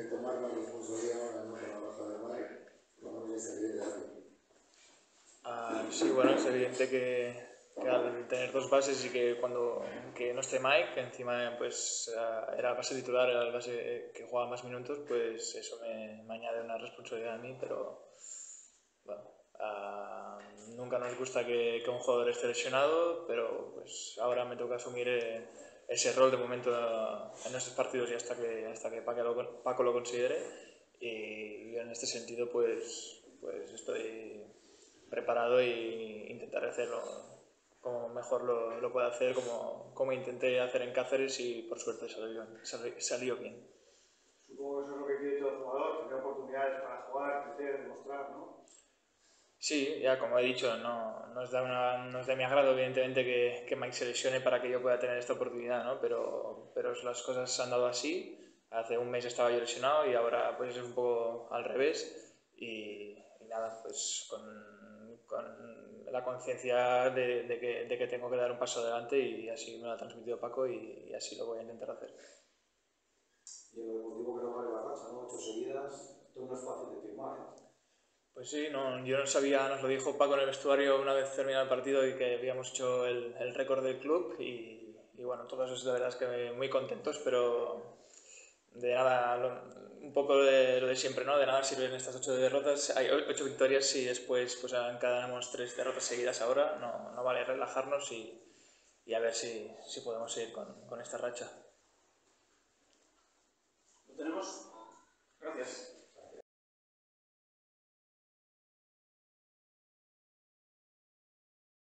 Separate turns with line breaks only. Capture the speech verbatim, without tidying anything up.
tomar más responsabilidad ahora, ¿no? Con la baja de Mike, por lo menos ya estaría de algo.
Ah, sí, bueno, es evidente que, que al tener dos bases y que cuando que no esté Mike, que encima pues era el base titular, era el base que jugaba más minutos, pues eso me, me añade una responsabilidad a mí, pero bueno, uh, nunca nos gusta que, que un jugador esté lesionado, pero pues ahora me toca asumir eh, ese rol de momento uh, en estos partidos y hasta que, hasta que Paco lo, Paco lo considere, y, y en este sentido pues, pues estoy preparado e intentaré hacerlo como mejor lo, lo pueda hacer, como, como intenté hacer en Cáceres y por suerte salió, salió, salió bien.
Supongo que eso es lo que quiere todo el jugador, tener oportunidades para jugar, crecer, demostrar, ¿no?
Sí, ya como he dicho, no, no, es de una, no es de mi agrado evidentemente que, que Mike se lesione para que yo pueda tener esta oportunidad, ¿no? Pero, pero las cosas se han dado así. Hace un mes estaba yo lesionado y ahora pues es un poco al revés. Y, y nada, pues con, con la conciencia de, de, que, de que tengo que dar un paso adelante y así me lo ha transmitido Paco y, y así lo voy a intentar hacer.
Y en lo deportivo que no vale la racha, ¿no? Ocho seguidas, esto no es fácil de firmar, ¿eh?
Pues sí, no, yo no sabía, nos lo dijo Paco en el vestuario una vez terminado el partido y que habíamos hecho el, el récord del club y, y bueno, todos de verdad es que muy contentos, pero de nada, lo, un poco de lo de siempre, ¿no? De nada sirven estas ocho derrotas, hay ocho victorias y después pues encadenamos tres derrotas seguidas ahora, no, no vale relajarnos y, y a ver si, si podemos seguir con, con esta racha.
¿Lo tenemos? Gracias.